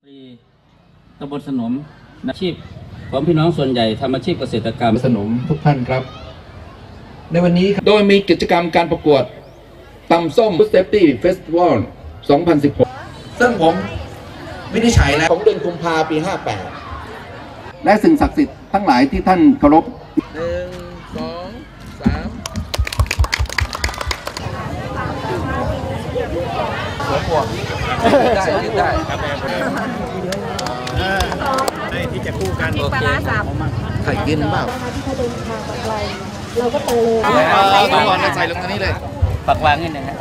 ตำบลสนมอาชีพของพี่น้องส่วนใหญ่ทำอาชีพเกษตรกรรมสนมทุกท่านครับในวันนี้โดยมีกิจกรรมการประกวดตำส้ม Food Safety Festival 2016 ซึ่งผมวินิจฉัยแล้วของเดือนกุมภาพันธ์ปี 58 และสิ่งศักดิ์สิทธิ์ทั้งหลายที่ท่านเคารพ1 2 3ได้ที่จะคู่กันปลาร้าสับไข่กินเปล่าถ้าเดินทางไกลเราก็เติมต้องก่อนใส่ลงตรงนี้เลยปักวางนิดนึงนะ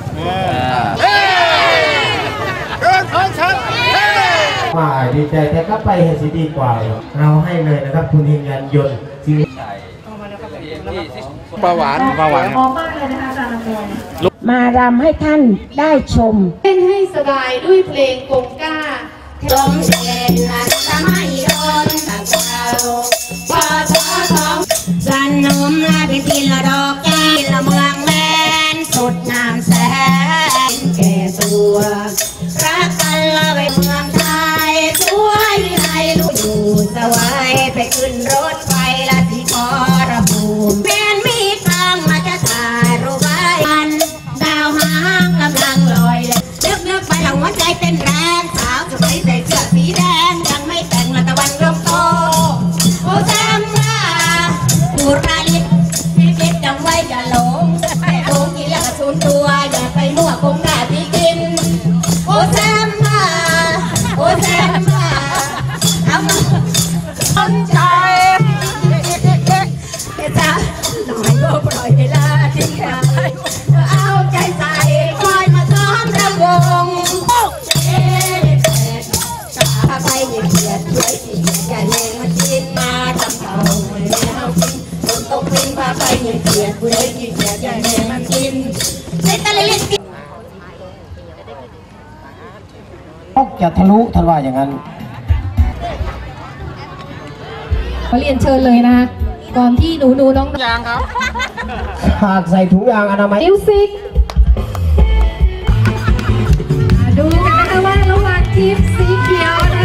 มาดีใจแต่ก็ไปเห็นสีดีกว่าเราให้เลยนะครับคุณทีมงานยนต์ชีวิตปลาหวานมากเลยนะคะอาจารย์มารำให้ท่านได้ชมเต้นให้สบายด้วยเพลงกงก้าลมเย็นอันสมัยโดนตะเจ้าพอทอทองสันนมลาเป็นทีละดอกแก้ละเมืองแมนสุดน้ำแสนแก่ตัวรักกันละไปเมืองไทยสวยวิไลลูกอยู่สวายไปขึ้นรถไฟละที่ขอระภูมิเป็นมีกลางมาจะถ่ายรูปไว้ดาวหางกำลังลอยเลยนึกไปหลังหัวใจเต้นแรงสาวสวยใส่เสื้อสีแดงยังไม่แต่งละตะวันเริ่มโตโอ้แซมว่าปูราลิศชีวิตจำไว้อย่าหลงแต่โกงกินแล้วก็สูญตัวอย่าไปมั่วคงด่าที่กินโอ้แซมว่าโอ้แซมว่าเอามาต้นใจจ้าหน่อยก็ปล่อยเวลาทิ้งไปเอาใจใส่คอยมาซ้อมรำวงไปเหยียดช่วยสิอย่าแรงมากินมาทำเขาไม่เอากินคนตกเป็นพาไปเหยียดผู้ใดกินอย่าแรงมากินเล่นตะเล่นกินต้องจะทะลุทันว่าอย่างนั้นขอเรียนเชิญเลยนะคะก่อนที่หนูน้องยางครับหากใส่ถุงยางอนามัยมิวสิกดูกันนะคะว่าระหว่างทีมสีเขียวนะคะ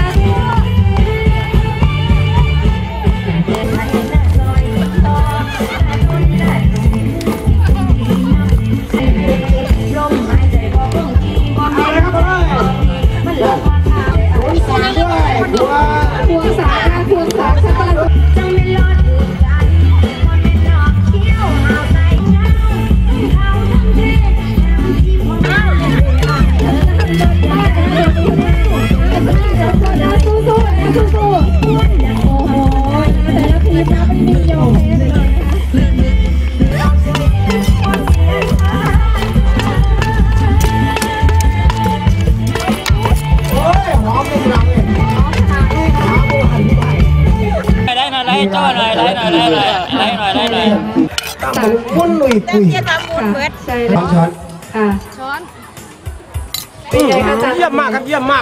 มุ่นลุยปุยใช่แล้วช้อนค่ะช้อนเป็นไงคะอาจารย์เยี่ยมมากครับเยี่ยมมาก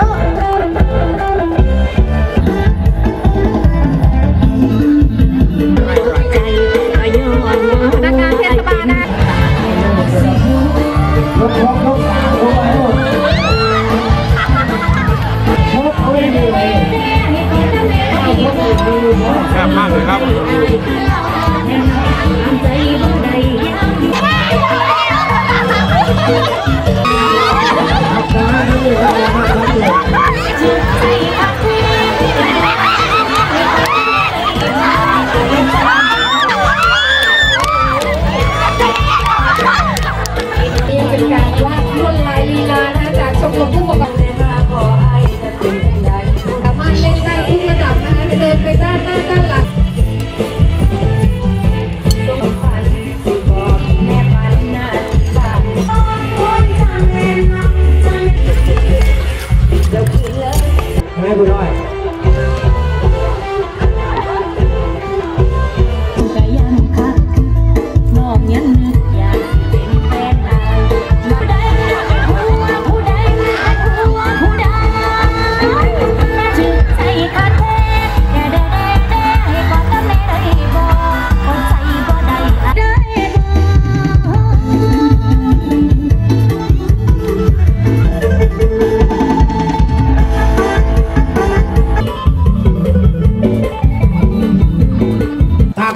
พนักงานเทศบาลนะแซ่บมากเลยครับเป็นการวาดลวดลายลีลานะจากชมรมผู้ประกอบสามารถเล่นได้ทุกระดับนะคะเดินไปด้านหน้าด้านหลังแม่บุญน้อย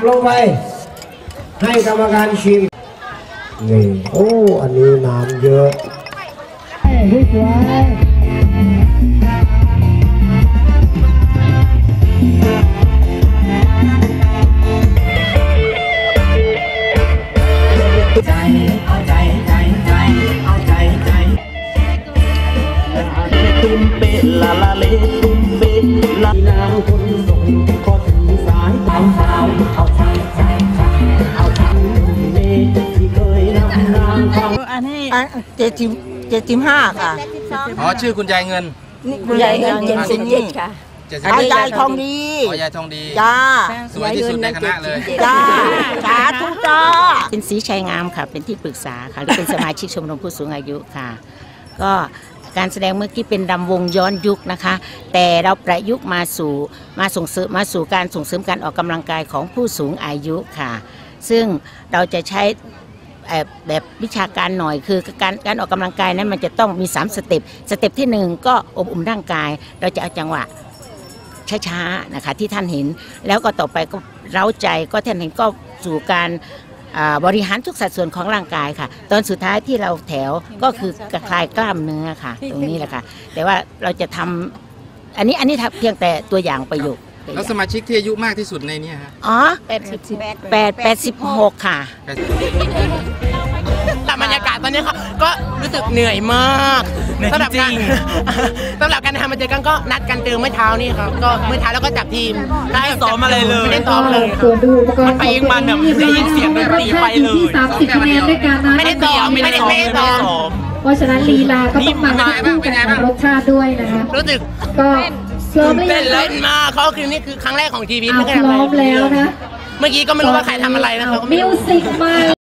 ลงไปให้กรรมการชิมนี่โอ้อันนี้น้ำเยอะสวยตุ้มเปะลาลาเลตุ้มเปะลาน้ำคนส่งก็ถึงสายเอาสาวเอาชายชายชายเอาทั้งเมย์ที่เคยนำนางฟังอันนี้75ค่ะอ๋อชื่อคุณยายเงินใหญ่เงิน77ค่ะอันนี้ยายทองดีอ๋อยายทองดีจ้าสวยที่สุดในคณะเลยจ้าสาธุจ้าเป็นศรีชัยงามค่ะเป็นที่ปรึกษาค่ะหรือเป็นสมาชิกชมรมผู้สูงอายุค่ะ ก็การแสดงเมื่อกี้เป็นรำวงย้อนยุคนะคะ แต่เราประยุกต์มาสู่การส่งเสริมการออกกำลังกายของผู้สูงอายุค่ะ ซึ่งเราจะใช้แบบวิชาการหน่อยคือการออกกำลังกายนั้นมันจะต้องมี3สเต็ปที่1ก็อบอุ่นร่างกายเราจะเอาจังหวะช้าๆนะคะที่ท่านเห็นแล้วก็ต่อไปก็เร้าใจก็ท่านเห็นก็สู่การบริหารทุกสัดส่วนของร่างกายค่ะตอนสุดท้ายที่เราแถวก็คือกระคลายกล้ามเนื้อค่ะตรงนี้แหละค่ะแต่ว่าเราจะทำอันนี้เพียงแต่ตัวอย่างประโยคแล้วสมาชิกที่อายุมากที่สุดในนี้ฮะอ๋อ86ค่ะแต่บรรยากาศตอนนี้ก็รู้สึกเหนื่อยมากสำหรับการทำมาเจอกันก็นัดกันเจอเมื่อเช้านี่ครับก็เมื่อเช้าแล้วก็จับทีมได้ซ้อมอะไรเลยไม่ได้ซ้อมเลยตรวจดูอุปกรณ์ของตัวเองได้ยินเสียงดนตรีไปเลย30คะแนนด้วยกันนะไม่ได้ซ้อมไม่ได้ซ้อมเพราะฉะนั้นลีลาก็ต้องมาคู่กันกับรสชาติด้วยนะคะรู้สึกก็พร้อมหรือเต้ยันงเล่นมากเขาคือนี่คือครั้งแรกของชีวิตพร้อมแล้วนะเมื่อกี้ก็ไม่รู้ว่าใครทำอะไรนะครับมิวสิกมา